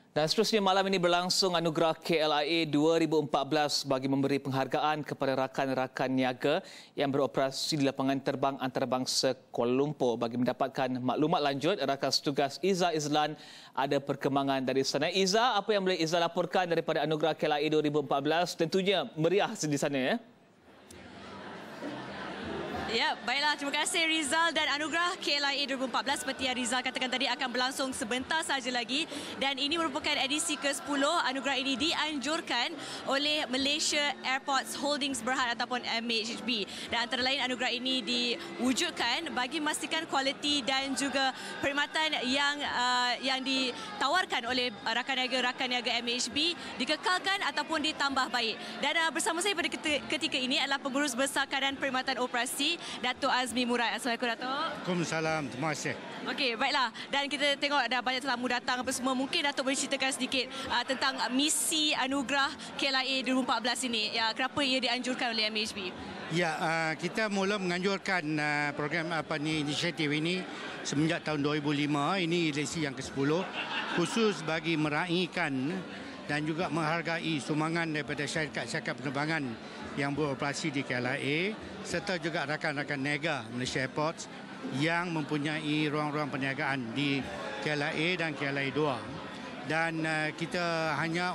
Dan seterusnya malam ini berlangsung anugerah KLIA 2014 bagi memberi penghargaan kepada rakan-rakan niaga yang beroperasi di lapangan terbang antarabangsa Kuala Lumpur. Bagi mendapatkan maklumat lanjut, rakan setugas Iza Izlan ada perkembangan dari sana. Iza, apa yang boleh Iza laporkan daripada anugerah KLIA 2014? Tentunya meriah di sana, ya? Ya, baiklah. Terima kasih Rizal. Dan anugerah KLIA 2014 seperti yang Rizal katakan tadi akan berlangsung sebentar saja lagi. Dan ini merupakan edisi ke-10. Anugerah ini dianjurkan oleh Malaysia Airports Holdings Berhad ataupun MAHB. Dan antara lain anugerah ini diwujudkan bagi memastikan kualiti dan juga perkhidmatan yang ditawarkan oleh rakan niaga MAHB dikekalkan ataupun ditambah baik. Dan bersama saya pada ketika ini adalah Pengurus Besar Kanan Perkhidmatan Operasi Datuk Azmi Murad. Assalamualaikum, Datuk. Waalaikumsalam. Terima kasih. Okey, baiklah. Dan kita tengok ada banyak tetamu datang apa semua. Mungkin Datuk boleh ceritakan sedikit tentang misi anugerah KLIA 2014 ini. Ya, kenapa ia dianjurkan oleh MAHB? Ya, kita mula menganjurkan program inisiatif ini semenjak tahun 2005. Ini edisi yang ke-10 khusus bagi meraihkan dan juga menghargai sumbangan daripada syarikat-syarikat penerbangan yang beroperasi di KLIA serta juga rakan-rakan niaga Malaysia Airports yang mempunyai ruang-ruang perniagaan di KLIA dan KLIA 2. Dan kita hanya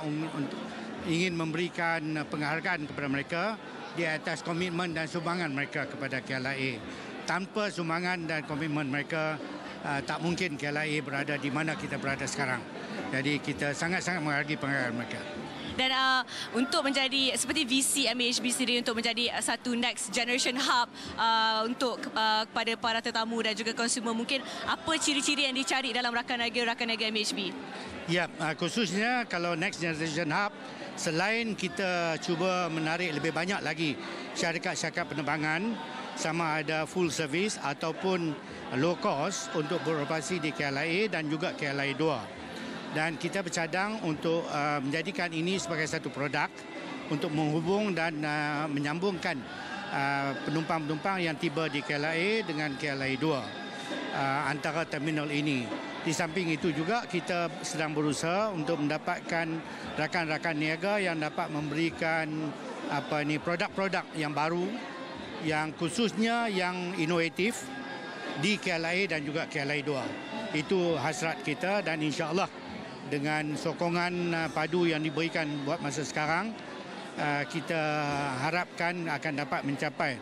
ingin memberikan penghargaan kepada mereka di atas komitmen dan sumbangan mereka kepada KLIA. Tanpa sumbangan dan komitmen mereka, tak mungkin KLIA berada di mana kita berada sekarang. Jadi kita sangat-sangat menghargai penghargaan mereka. Dan untuk menjadi seperti VC MAHB sendiri untuk menjadi satu next generation hub untuk kepada para tetamu dan juga konsumer, mungkin apa ciri-ciri yang dicari dalam rakan niaga MAHB? Ya, khususnya kalau next generation hub, selain kita cuba menarik lebih banyak lagi syarikat-syarikat penerbangan sama ada full service ataupun low cost untuk beroperasi di KLIA dan juga KLIA 2. Dan kita bercadang untuk menjadikan ini sebagai satu produk untuk menghubung dan menyambungkan penumpang-penumpang yang tiba di KLIA dengan KLIA 2 antara terminal ini. Di samping itu juga kita sedang berusaha untuk mendapatkan rakan-rakan niaga yang dapat memberikan produk-produk yang baru, yang khususnya yang inovatif di KLIA dan juga KLIA 2. Itu hasrat kita dan insya-Allah dengan sokongan padu yang diberikan buat masa sekarang, kita harapkan akan dapat mencapai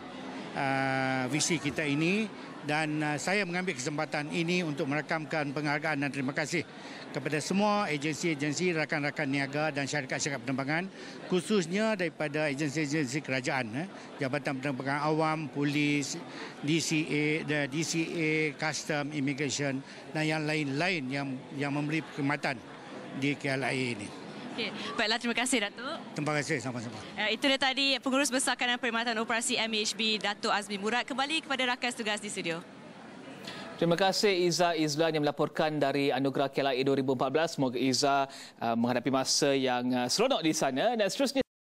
visi kita ini. Dan saya mengambil kesempatan ini untuk merakamkan penghargaan dan terima kasih kepada semua agensi-agensi, rakan-rakan niaga dan syarikat-syarikat penerbangan, khususnya daripada agensi-agensi kerajaan, Jabatan Penerbangan Awam, Polis, DCA, Custom, Immigration dan yang lain-lain yang memberi perkhidmatan di KLIA ini. Okay. Baiklah, terima kasih Datuk. Terima kasih, sama-sama. Itu dia tadi Pengurus Besar Kanan Perkhidmatan Operasi MAHB Datuk Azmi Murad. Kembali kepada rakan setugas di studio. Terima kasih Iza Izlan yang melaporkan dari anugerah KLIA 2014. Semoga Iza menghadapi masa yang seronok di sana dan seterusnya